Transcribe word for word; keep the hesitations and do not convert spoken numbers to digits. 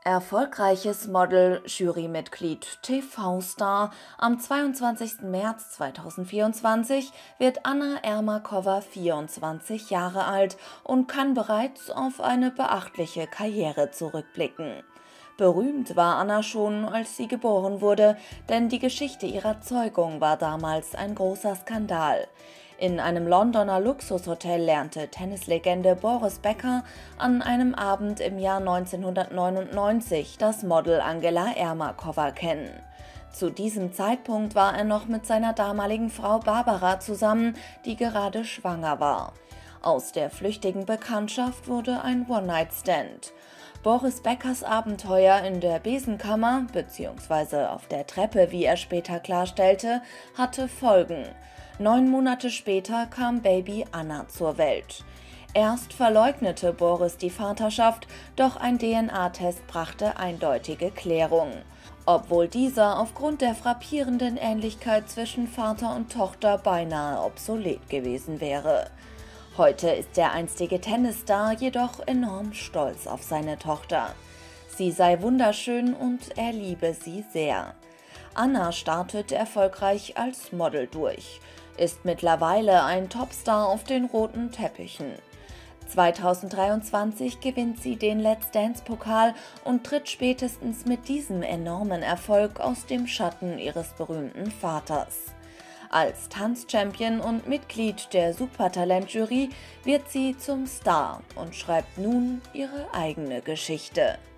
Erfolgreiches Model, Jurymitglied, T V-Star. Am zweiundzwanzigsten März zweitausendvierundzwanzig wird Anna Ermakova vierundzwanzig Jahre alt und kann bereits auf eine beachtliche Karriere zurückblicken. Berühmt war Anna schon, als sie geboren wurde, denn die Geschichte ihrer Zeugung war damals ein großer Skandal. In einem Londoner Luxushotel lernte Tennislegende Boris Becker an einem Abend im Jahr neunzehnhundertneunundneunzig das Model Angela Ermakova kennen. Zu diesem Zeitpunkt war er noch mit seiner damaligen Frau Barbara zusammen, die gerade schwanger war. Aus der flüchtigen Bekanntschaft wurde ein One-Night-Stand. Boris Beckers Abenteuer in der Besenkammer bzw. auf der Treppe, wie er später klarstellte, hatte Folgen. Neun Monate später kam Baby Anna zur Welt. Erst verleugnete Boris die Vaterschaft, doch ein D N A-Test brachte eindeutige Klärung. Obwohl dieser aufgrund der frappierenden Ähnlichkeit zwischen Vater und Tochter beinahe obsolet gewesen wäre. Heute ist der einstige Tennisstar jedoch enorm stolz auf seine Tochter. Sie sei wunderschön und er liebe sie sehr. Anna startet erfolgreich als Model durch, ist mittlerweile ein Topstar auf den roten Teppichen. zweitausenddreiundzwanzig gewinnt sie den Let's Dance-Pokal und tritt spätestens mit diesem enormen Erfolg aus dem Schatten ihres berühmten Vaters. Als Tanzchampion und Mitglied der Supertalent-Jury wird sie zum Star und schreibt nun ihre eigene Geschichte.